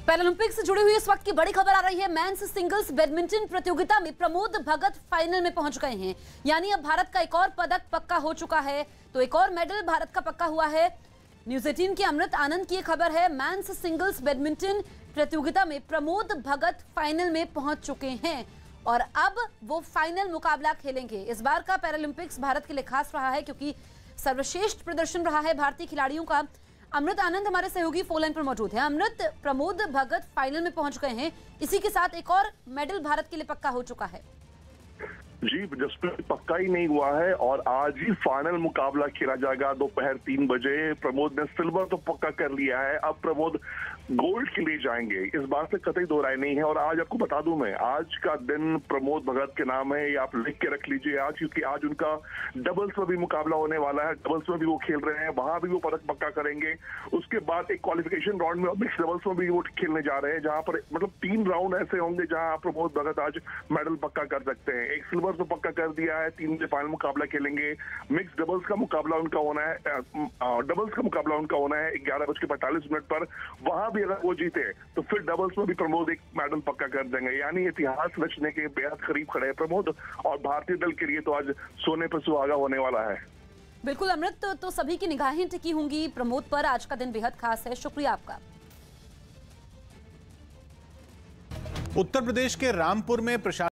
Paralympics से जुड़ी हुई इस वक्त की बड़ी खबर आ रही है। मेंस सिंगल्स बैडमिंटन प्रतियोगिता में प्रमोद भगत फाइनल में पहुंच गए हैं। यानी अब भारत का एक और पदक पक्का हो चुका है, तो एक और मेडल भारत का पक्का हुआ है। न्यूज 18 की अमृत आनंद की खबर है। मेंस सिंगल्स बैडमिंटन प्रतियोगिता में प्रमोद भगत फाइनल में पहुंच चुके हैं और अब वो फाइनल मुकाबला खेलेंगे। इस बार का पैरालंपिक्स भारत के लिए खास रहा है क्योंकि सर्वश्रेष्ठ प्रदर्शन रहा है भारतीय खिलाड़ियों का। अमृत आनंद हमारे सहयोगी फोन लाइन पर मौजूद है। अमृत, प्रमोद भगत फाइनल में पहुंच गए हैं, इसी के साथ एक और मेडल भारत के लिए पक्का हो चुका है। जी, जसप्रीत पक्का ही नहीं हुआ है और आज ही फाइनल मुकाबला खेला जाएगा दोपहर 3 बजे। प्रमोद ने सिल्वर तो पक्का कर लिया है, अब प्रमोद गोल्ड के लिए जाएंगे, इस बात से कतई दो राय नहीं है। और आज आपको बता दूं मैं, आज का दिन प्रमोद भगत के नाम है, ये आप लिख के रख लीजिए आज, क्योंकि आज उनका डबल्स में भी मुकाबला होने वाला है। डबल्स में भी वो खेल रहे हैं, वहां भी वो पदक पक्का करेंगे। उसके बाद एक क्वालिफिकेशन राउंड में मिक्स डबल्स में भी वो खेलने जा रहे हैं, जहां पर मतलब 3 राउंड ऐसे होंगे जहां प्रमोद भगत आज मेडल पक्का कर सकते हैं। एक सिल्वर तो पक्का कर दिया है, 3 बजे फाइनल मुकाबला खेलेंगे। मिक्स डबल्स का मुकाबला उनका होना है, डबल्स का मुकाबला उनका होना है 11:45 पर। वहां भी अगर वो जीते तो फिर डबल्स में भी प्रमोद एक मेडल पक्का कर देंगे। यानी इतिहास रचने के बेहद करीब खड़े हैं प्रमोद, और भारतीय दल के लिए तो आज सोने पर सुहागा होने वाला है। बिल्कुल अमृत, तो सभी की निगाहें टिकी होंगी प्रमोद पर। आज का दिन बेहद खास है। शुक्रिया आपका। उत्तर प्रदेश के रामपुर में प्रशासन